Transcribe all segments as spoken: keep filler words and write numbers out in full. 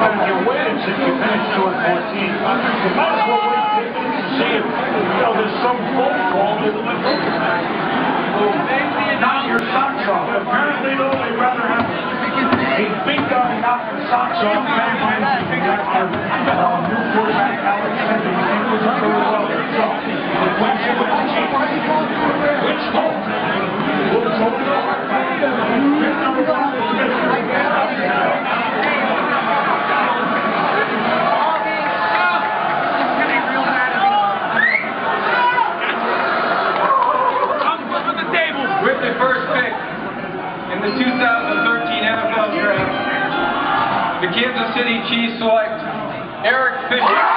better get wins if you finish two and fourteen. You might as well wait to see if, you know, there's some phone call that knock your socks off. Apparently, though, they'd rather have a big guy knock your socks off than when you got your uh, new quarterback, Alex Smith, and he was under the weather. So, the question with the team, which home will go to the heart fight? Number one is with the first pick in the two thousand thirteen N F L Draft, the Kansas City Chiefs select Eric Fisher.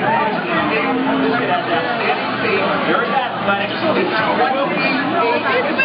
Very athletic.